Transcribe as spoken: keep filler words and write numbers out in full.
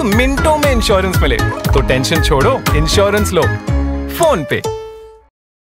मिनटों में इंश्योरेंस मिले। तो टेंशन छोड़ो, इंश्योरेंस लो। फोन पे।